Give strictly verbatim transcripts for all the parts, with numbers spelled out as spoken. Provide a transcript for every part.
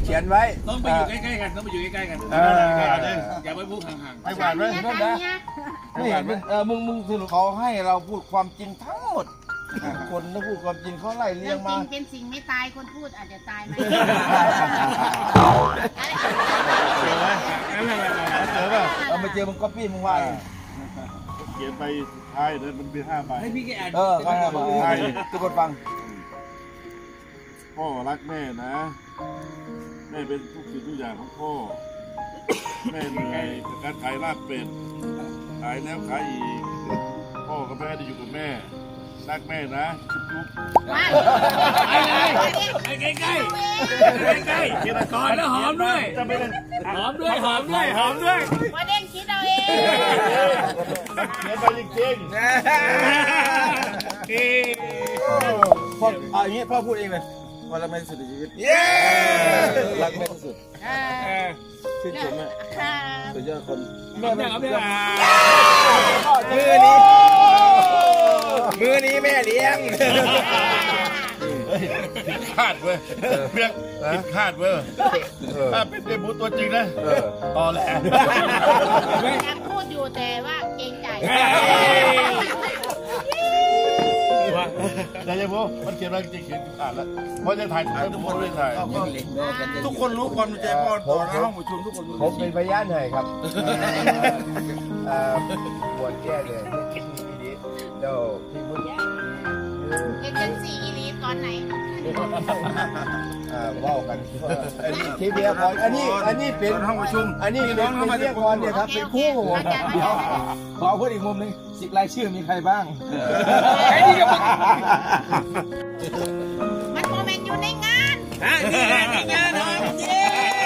ขียนไว้ต้องไปอยู่ใกล้ๆกันต้องไปอยู่ใกล้ๆกันอย่าไปพูดห่างๆไอ้หวานไว้นั่นนะไม่เห็นเออมึงมึงสรุปเขาให้เราพูดความจริงทั้งหมดคนต้องพูดความจริงเขาไล่เรียงมาเป็นสิ่งไม่ตายคนพูดอาจจะตายไหมเจอไหมเจอป่ะเอามาเจอมึงก๊อปปี้มึงว่าเขียนไปท้ายเลยมันเป็นห้าใบให้พี่แกอ่านเออห้าใบทุกคนฟังพ่อรักแม่นะแม่เป็นทุกสิ่งทุกอย่างของพ่อแม่เหนื่อยกับการขายลาบเป็ดขายแล้วขายอีกพ่อกับแม่ได้อยู่กับแม่รักแม่นะจุ๊บใกล้ใกล้ใกล้ใกล้เขียนก่อนแล้วหอมด้วยหอมด้วยหอมด้วยหอมด้วยว่าเด้งคิดเอาเองเขียนไปจริงๆพ่อเอาอย่างนี้พ่อพูดเองเลยว่ารักแม่ที่สุดในชีวิตรักแม่ที่สุดชื่นชมแม่สุดยอดคนแม่แม่เอาไปอ่ะมือนี้มือนี้แม่เลี้ยงผิดคาดเว้ยเพียงผิดคาดเว้ยถ้าเป็นเดบุตัวจริงนะต่อแหละยังพูดอยู่แต่ว่าเกรงใจแต่ยังพูมันเขียนมาจริงเขียนขาดแล้วเพราะจะถ่ายทุกคนเลยถ่ายทุกคนรู้ความใจพ่อตอนห้องประชุมทุกคนผมเป็นพยานให้ครับปวดแก้เลยคิดมีดีเดี๋ยวพี่บุญเอเจนซี่อีลีฟตอนไหนว่ากันทีเดียวก่อนอันนี้อันนี้เป็นห้องประชุมอันนี้น้องเข้ามาเรียกก่อนเนี่ยครับเป็นคู่ขอพูดอีกมุมนึงสิบรายชื่อมีใครบ้างไอ้นี่ก็มันโมเมนต์อยู่ในงานนี่แหละในงานเย้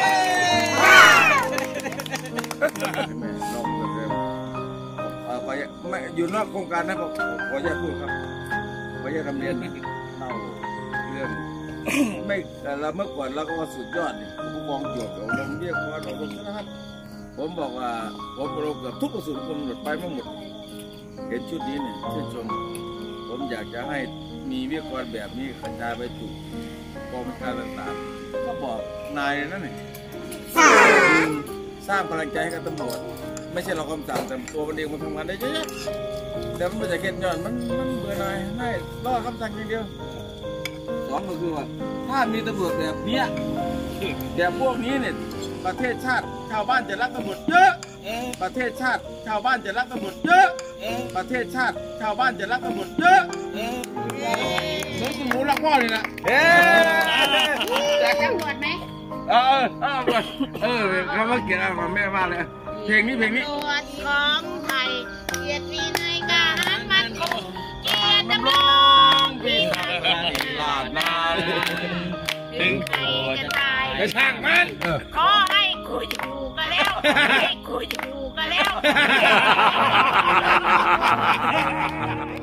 แม่น้องเดิมเออขอไม่อยู่นอกโครงการนะผมขออนุญาตพูดครับขออนุญาตทำเรียนเล่าเรื่องไม่เราเมื่อก่อนเราก็ว่าสุดยอดนี่ผู้มองโจทย์ของเราเรียกว่าเราเป็นนะครับผมบอกว่าผมเราเกือบทุกกระสุนผมหมดไปไม่หมดเห็นชุดนี้เนี่ยชื่นชมผมอยากจะให้มีวิทยากรแบบนี้กระจายไปถูกกองบัญชาการต่างๆก็บอกนายนั่นเองสร้างพลังใจให้กับตำรวจไม่ใช่เราคำสั่งแต่ตัวมันเองมันทำงานได้เยอะแต่มันไม่ใช่เข็นย้อนมันมันเบื่อนายให้รอคำสั่งอย่างเดียวสองก็คือว่าถ้ามีตำรวจแบบนี้แบบพวกนี้เนี่ยประเทศชาติชาวบ้านจะรักตำรวจเยอะประเทศชาติชาวบ้านจะรักตำรวจเยอะประเทศชาติชาวบ้านจะรักตำรวจเยอะเหมือนคุณหมูรักพ่อเลยนะเอ๊ะตำรวจไหมเออเออเออคำว่าเกียรติมาแม่ว่าเลยเพลงนี้เพลงนี้ตำรวจของไทยเกียรติวินัยการมันคงเกียรติดำรงพิทักษ์ลาดนาถึงใครจะตายกระช่างมันขอให้กูอยู่กันแล้วให้กูอยู่กันแล้ว